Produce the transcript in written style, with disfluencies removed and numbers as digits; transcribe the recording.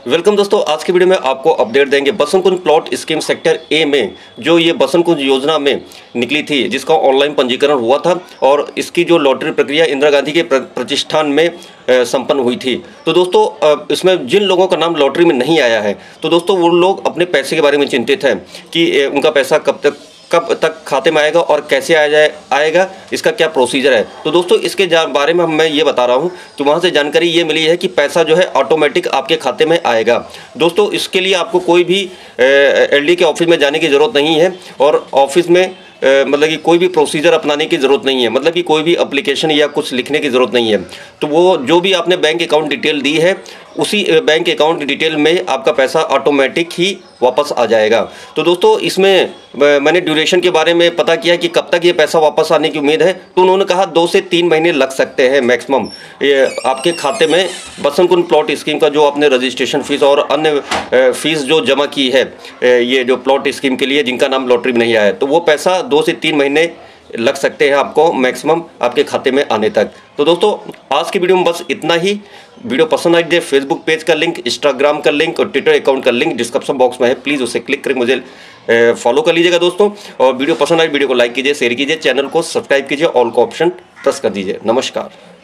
Welcome दोस्तों, आज की वीडियो में आपको अपडेट देंगे Basant Kunj plot scheme sector A में जो ये बसंत कुंज योजना में निकली थी, जिसका ऑनलाइन पंजीकरण हुआ था और इसकी जो लॉटरी प्रक्रिया इंदिरा गांधी के प्रतिष्ठान में संपन्न हुई थी। तो दोस्तों इसमें जिन लोगों का नाम लॉटरी में नहीं आया है, तो दोस्तों वो लोग अपने पैसे के बारे में चिंतित हैं कि उनका पैसा कब तक खाते में आएगा और कैसे आएगा, इसका क्या प्रोसीजर है। तो दोस्तों इसके बारे में मैं ये बता रहा हूँ कि वहाँ से जानकारी ये मिली है कि पैसा जो है ऑटोमेटिक आपके खाते में आएगा। दोस्तों इसके लिए आपको कोई भी एलडी के ऑफिस में जाने की ज़रूरत नहीं है और ऑफिस में मतलब कि कोई भी प्रोसीजर अपनाने की ज़रूरत नहीं है, मतलब कि कोई भी एप्लीकेशन या कुछ लिखने की ज़रूरत नहीं है। तो वो जो भी आपने बैंक अकाउंट डिटेल दी है उसी बैंक अकाउंट डिटेल में आपका पैसा ऑटोमेटिक ही वापस आ जाएगा। तो दोस्तों इसमें मैंने ड्यूरेशन के बारे में पता किया कि कब तक ये पैसा वापस आने की उम्मीद है, तो उन्होंने कहा 2 से 3 महीने लग सकते हैं मैक्सिमम ये आपके खाते में बसंत कुंज प्लॉट स्कीम का जो आपने रजिस्ट्रेशन फ़ीस और अन्य फ़ीस जो जमा की है ये जो प्लॉट स्कीम के लिए जिनका नाम लॉटरी में नहीं आया है, तो वो पैसा 2 से 3 महीने लग सकते हैं आपको मैक्सिमम आपके खाते में आने तक। तो दोस्तों आज की वीडियो में बस इतना ही। वीडियो पसंद आई दे फेसबुक पेज का लिंक, इंस्टाग्राम का लिंक और ट्विटर अकाउंट का लिंक डिस्क्रिप्शन बॉक्स में है, प्लीज़ उसे क्लिक करके मुझे फॉलो कर लीजिएगा दोस्तों। और वीडियो पसंद आई वीडियो को लाइक कीजिए, शेयर कीजिए, चैनल को सब्सक्राइब कीजिए, ऑल का ऑप्शन प्रेस कर दीजिए। नमस्कार।